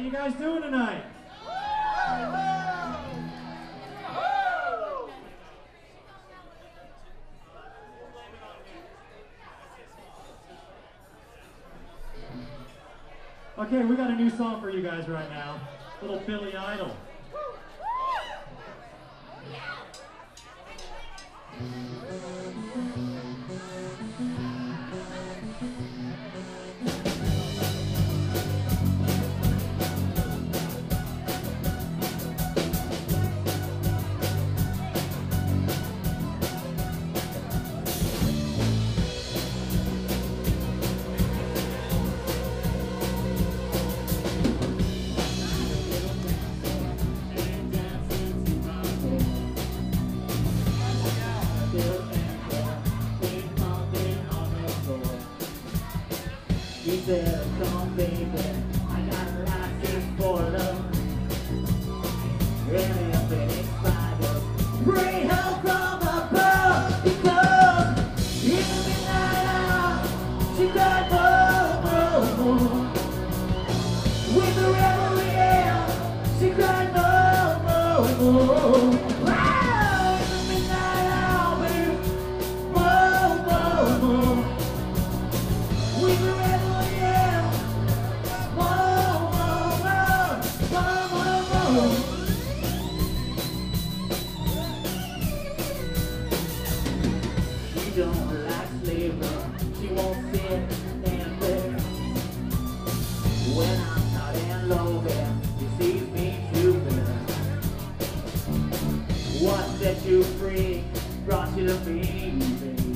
you guys doing tonight? Okay, we got a new song for you guys right now. Little Billy Idol. Come baby, I got a license for love. Really up in expired. Pray help from above, because in the midnight hour she cried more. With the revelry air, she cried more. Wow, in the midnight hour, baby, more. With the revelry air. She don't like slavery, she won't sit and there. When I'm not in love, she sees me stupid. What set you free, brought you to me, baby.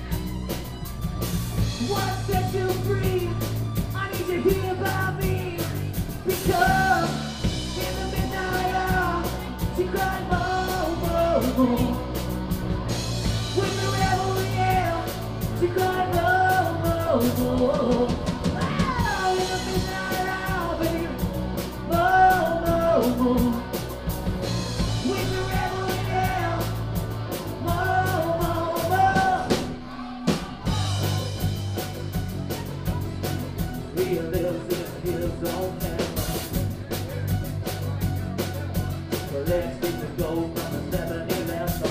What set you free? I need to hear about me, because in the midnight hour she cried more. With the revelry air, she cried more. Ah, in the midnight hour, baby, more. With the revelry air, more. Real lives in hills on campus. So let's get to go from the 7-Eleven.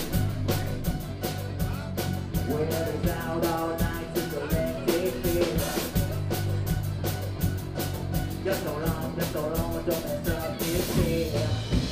Where it's out all night to collect a fee. Just so long, don't mess up this here.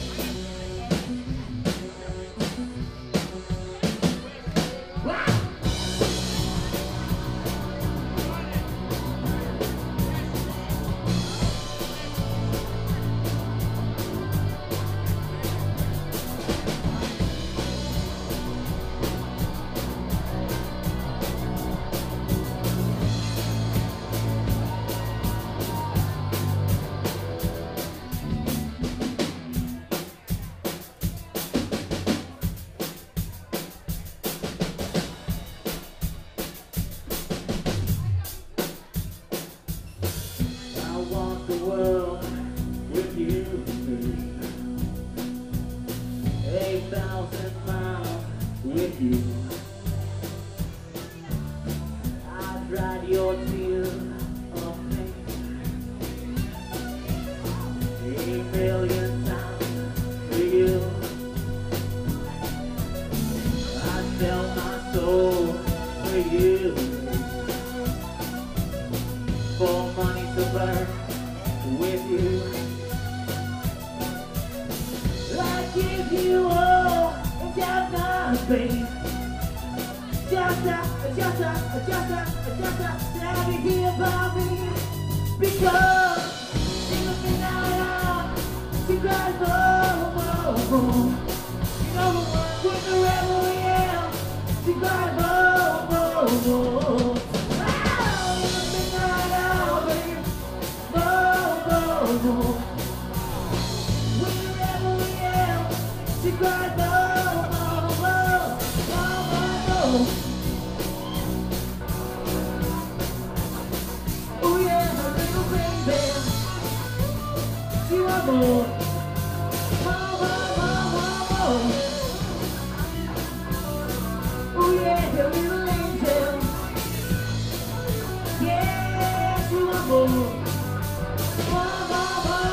I dried your tears of pain 1,000,000 times for you. I sell my soul for you, for money to burn with you. I give you all and got nothing. Just now you hear about me, because in the midnight hour she cried more. You know with the revelry air, she cried more. Wow, in the midnight hour, baby, more. With the revelry air, she cried more. Oh yeah, little baby, she want more. Oh yeah, the little angel. Yeah, she want more.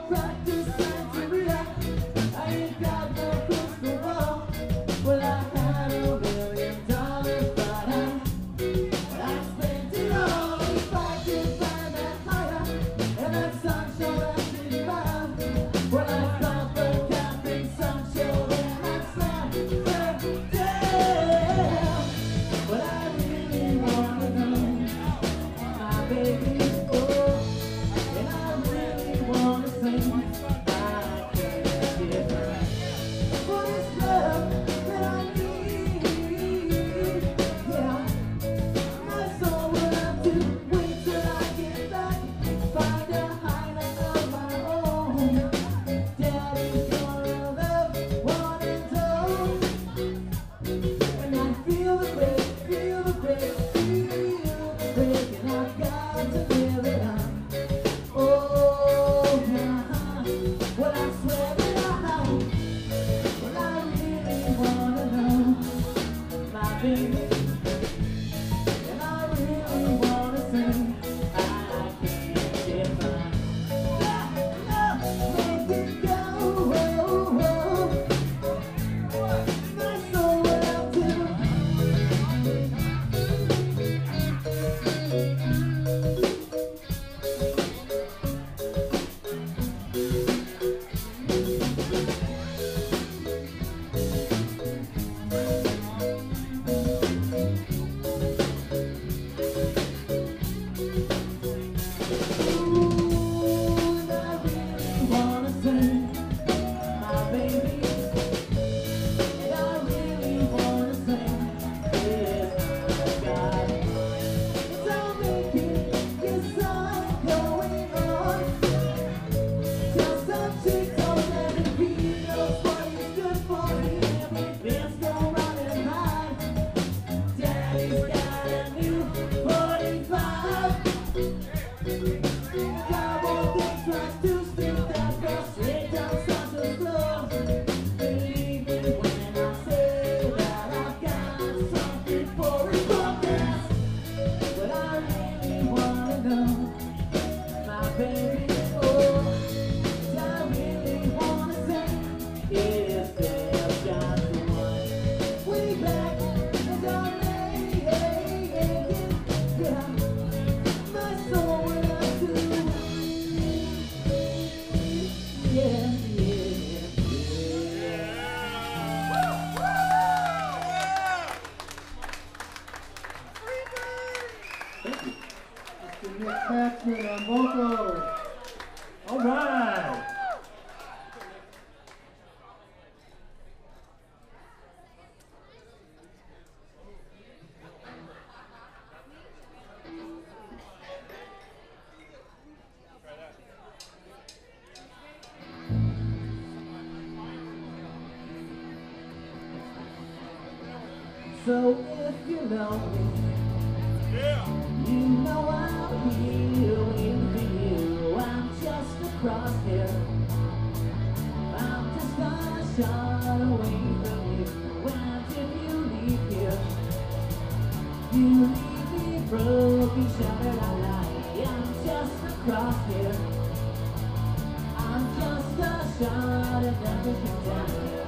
practice Santeria. I ain't got no crystal ball. Well, I had $1 million, but I spent it all. If I could find that fire and that sunshine that did mine, well, I'd pop the camping sunshine and I'd slap her down. But I really wanna know my baby, oh, and I really wanna sing. I can't get back for this love that I need. Yeah, my soul will have to wait till I get back, find a highlight of my own. Daddy's gonna love one and all. And I feel the break, feel the break, feel the break, and I've got to live it up. Oh, well, I swear that well, I really wanna know my baby, and I really wanna sing. I can't get mine. Make it go. My soul will have to. And I really wanna sing, my baby, and I really wanna sing. Yes, I got it. It's all making, yes, I'm going on. Just some chick told every beat knows what is good for him. Everything's going round and high. Daddy's got a new 45. Cowboy thinks tries to speak that girl straight down such a floor. Believe me when I say that I've got something for his podcast. But I really wanna know my baby, oh, I really wanna say if there's just one way back and I'm yeah, my soul will have to, yeah. Thank you. Mr. Nick Paxman on vocals. All right. So if you know me, you know I'm here waiting for you. I'm just across here. I'm just gonna shut away from you. When did you leave here? You leave me broken, shattered, I lie. I'm just across here. I'm just a shot at everything down here.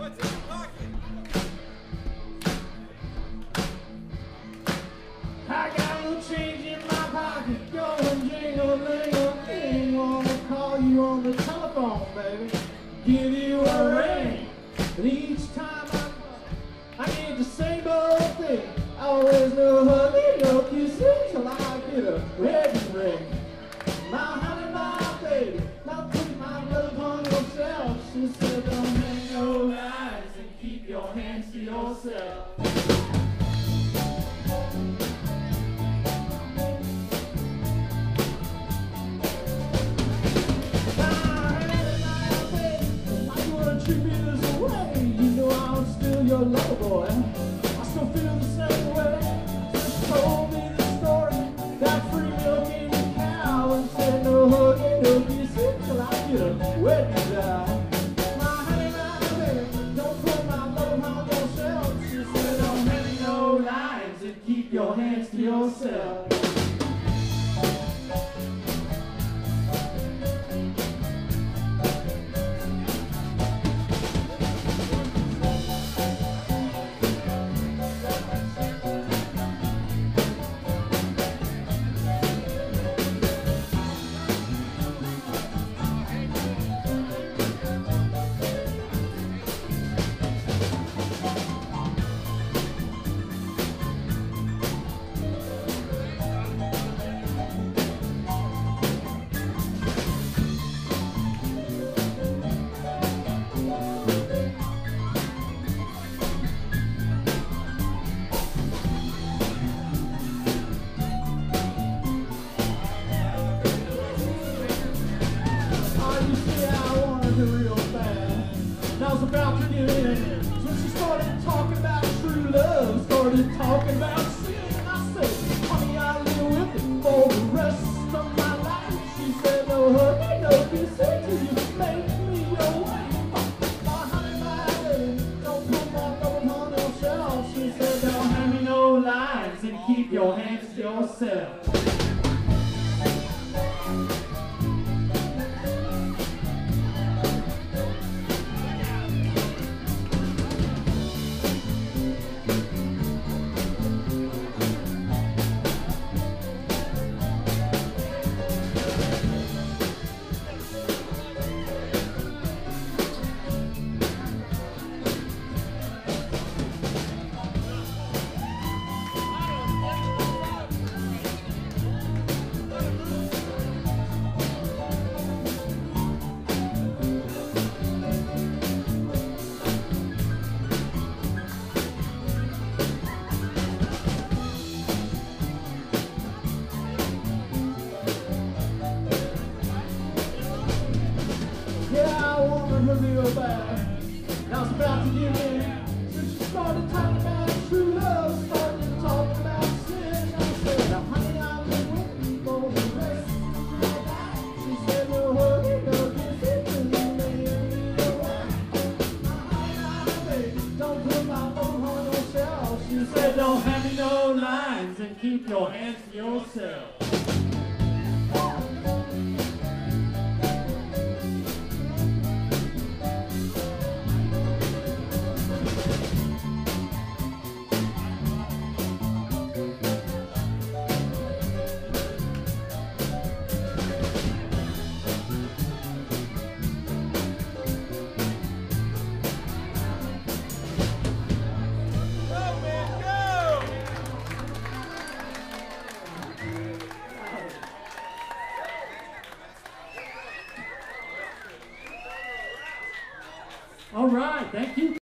I got a little change in my pocket, going jingle-lingle-ling. Wanna call you on the telephone, baby, give you a ring. And each time I get the same old thing. Always no hugging, no kissing, till I get a wedding ring. My honey, my baby, now put my love on yourself. She said, don't hang no lights and keep your hands to yourself. Treat me this way, you know I'm still your lover boy. I still feel the same way. Just told me the story, got free milk in the cow, and said no hugging, no kissing, till I get a wedding down. My honey, my baby, don't put my love on yourself. She said don't hang no lines and keep your hands to yourself. Real fast. And I was about to give in, so she started talking about true love, started talking about sin. I said, honey, I'll live with it for the rest of my life. She said, no hugging, no kissing, till you make me your wife. My honey, my baby, don't put my love on yourself. She said, don't hand me no lines and keep your hands to yourself. Yeah, I wanted her real bad. And I was about to give in. So she started talking about true love, started talking about sin. I said, honey, I'm with you for the rest of my life. She said, no hugging, no kissing, till you make me your wife. My baby, don't put my phone on yourself. She said, don't hand me no lines and keep your hands to yourself. All right, thank you.